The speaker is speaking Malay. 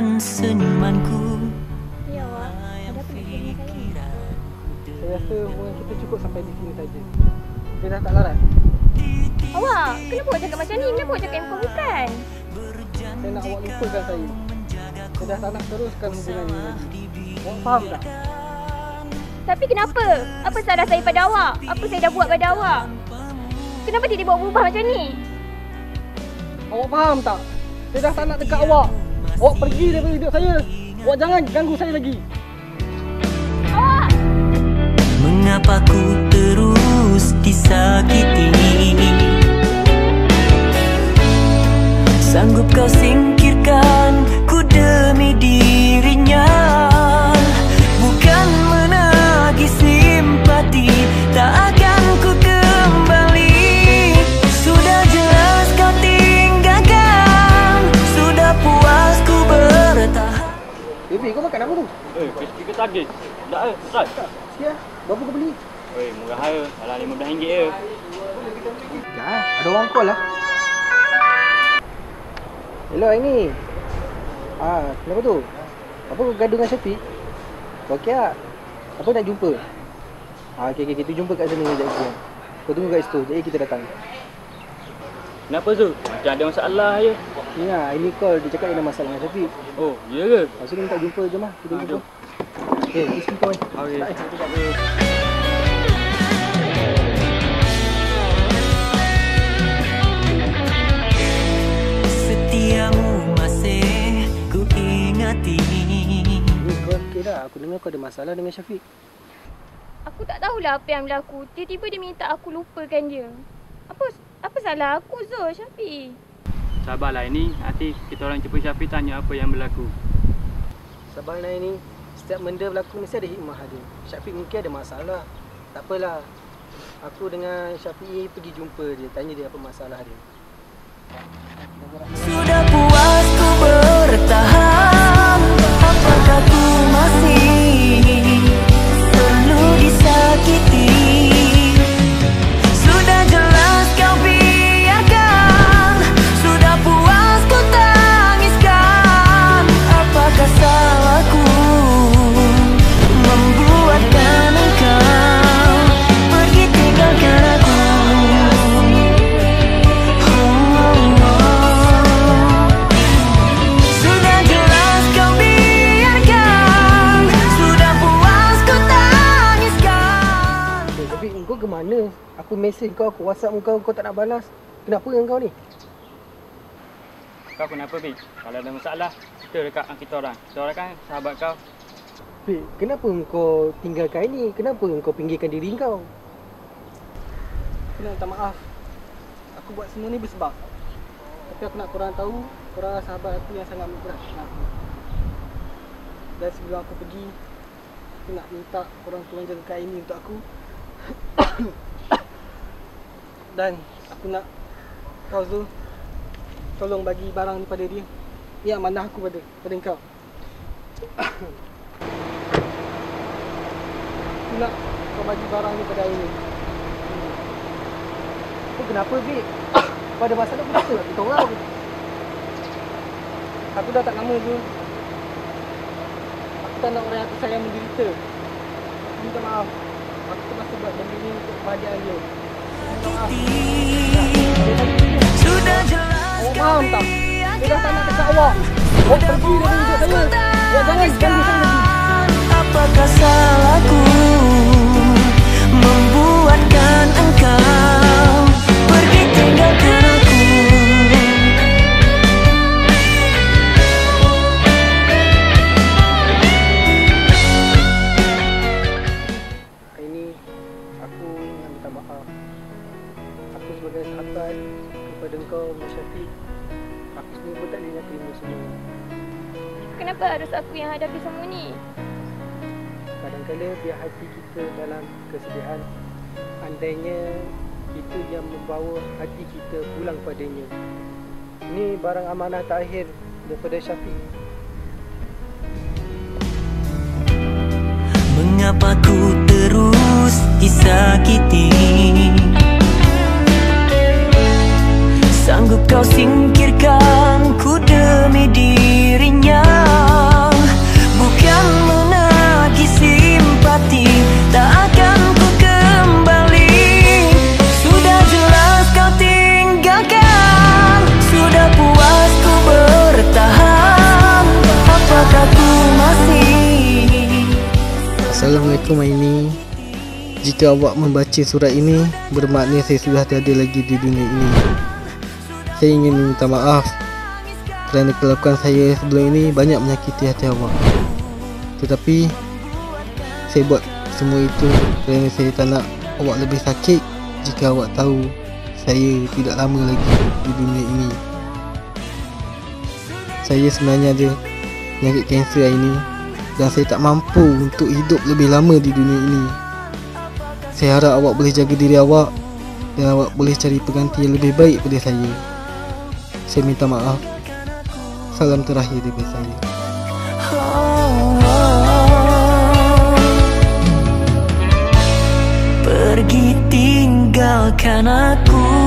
dan senyumanku. Ya awak, ada apa nak tanya saya? Saya rasa hubungan kita cukup sampai di sini saja. Dia dah tak larat. Awak, kenapa awak cakap macam ni? Kenapa awak cakap yang bukan? Saya nak awak lupakan saya. Saya dah tak nak teruskan hubungan ini lagi. Awak faham tak? Tapi kenapa? Apa salah saya pada awak? Apa saya dah buat pada awak? Kenapa dia dibawa berubah macam ni? Awak faham tak? Saya dah tak nak dekat awak. Awak pergi daripada hidup saya. Awak jangan ganggu saya lagi. Awak! Mengapa ku terus disakiti? Sanggup kau singkirkan ku demi dirinya. Bukan menagih simpati, tak akan ku kembali. Sudah jelas kau tinggalkan, sudah puas ku bertahan. Baby, kau makan apa tu? Crispy ke tagih? Tak Ustaz. Sikit lah. Berapa kau beli? Murah je. Alah RM15 je. Ya, ada orang call lah. Hello, Aini. Kenapa tu? Apa kau gaduh dengan Syafiq? Kau okey tak? Apa nak jumpa? Okey, kita jumpa kat sana sekejap lagi. Kau tunggu kat situ, sekejap lagi kita datang. Kenapa tu? Macam ada masalah je. Ni lah, Aini call, dia cakap dia ada masalah dengan Syafiq. Oh, ya ke? Lepas tu dia minta jumpa, jom lah, kita jumpa. jom. Okay, pergi kau ni. Okey. Tak apa. Setiamu masih ku ingati. Ni kau okey dah, aku dengar kau ada masalah dengan Syafiq. Aku tak tahulah apa yang berlaku. Tiba-tiba dia minta aku lupakan dia. Apa salah aku, Zul, Syafiq? Sabarlah ini. Nanti kita orang jumpa Syafiq tanya apa yang berlaku. Sabarlah Aini. Setiap benda berlaku mesti ada hikmah dia. Syafiq mungkin ada masalah. Tak apalah. Aku dengan Syafiq pergi jumpa dia, tanya dia apa masalah dia. Sudah puas ku bertahan, apakah ku masih perlu disakiti? Sudah jelas kau biarkan, sudah puas ku tangiskan. Apakah salahku membuatkan engkau pergi tinggalkan aku? Sudah jelas kau biarkan, sudah puas ku tangiskan. Tapi kau ke mana? Aku mesej kau, aku WhatsApp kau tak nak balas. Kenapa dengan kau ni? Kau kenapa, Bi? Kalau ada masalah, kita dekat dengan kita orang. Kita orang kan sahabat kau. Fik, kenapa kau tinggalkan ini? Kenapa kau pinggirkan diri kau? Aku nak minta maaf. Aku buat semua ni bersebab. Tapi aku nak korang tahu, korang sahabat aku yang sangat berat dengan aku. Dan sebelum aku pergi, aku nak minta korang tolong jaga kain ini untuk aku. Dan aku nak kau Zul, tolong bagi barang ni pada dia. Ia amanah aku pada kau. Aku nak kau bagi barang ni pada Aini. Kau kenapa, Vic? Kau ada masalah pun kita nak kita orang. Aku dah tak lama Zul. Aku tak nak orang yang aku sayang menderita. Aku minta maaf. Aku terpaksa buat benda ni untuk kebahagiaan dia. Minta maaf. Sudah jelas Awak faham tak? Dia dah tak nak dekat awak. Awak pergi dari hidup saya. Awak jangan ganggu saya lagi. apakah salahku membuatkan engkau pergi tinggalkan aku? Hari ini aku nak minta maaf. Aku sebagai sahabat kepada engkau, Mas Syafiq, aku sendiri pun tak boleh nak terima semua. Kenapa harus aku yang hadapi semua ni? Kadang-kadang biar hati kita dalam kesedihan, andainya itu yang membawa hati kita pulang padanya. Ini barang amanah terakhir daripada Syafiq. Mengapa ku terus disakiti? Sanggup kau singkirkan ku demi dirinya. Assalamualaikum Aini. Jika awak membaca surat ini, bermakna saya sudah tiada lagi di dunia ini. Saya ingin minta maaf kerana kelakuan saya sebelum ini banyak menyakiti hati awak. Tetapi saya buat semua itu kerana saya tak nak awak lebih sakit jika awak tahu saya tidak lama lagi di dunia ini. Saya sebenarnya ada penyakit kanser ini dan saya tak mampu untuk hidup lebih lama di dunia ini. Saya harap awak boleh jaga diri awak dan awak boleh cari pengganti yang lebih baik pada saya. Saya minta maaf. Salam terakhir daripada saya. Pergi tinggalkan aku.